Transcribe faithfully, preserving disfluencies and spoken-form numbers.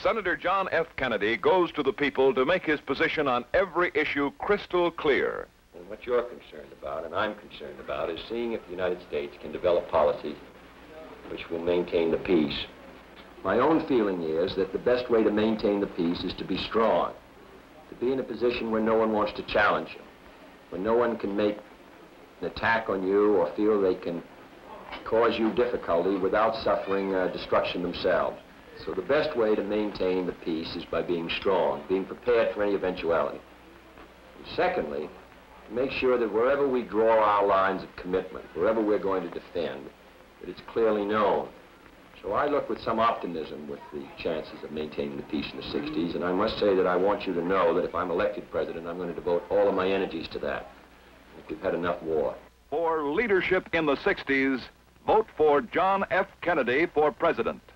Senator John F. Kennedy goes to the people to make his position on every issue crystal clear. And what you're concerned about, and I'm concerned about, is seeing if the United States can develop policy which will maintain the peace. My own feeling is that the best way to maintain the peace is to be strong, to be in a position where no one wants to challenge you, when no one can make an attack on you or feel they can cause you difficulty without suffering uh, destruction themselves. So the best way to maintain the peace is by being strong, being prepared for any eventuality. And secondly, to make sure that wherever we draw our lines of commitment, wherever we're going to defend, that it's clearly known. So I look with some optimism with the chances of maintaining the peace in the sixties, and I must say that I want you to know that if I'm elected president, I'm going to devote all of my energies to that. We've had enough war. For leadership in the sixties, vote for John F. Kennedy for president.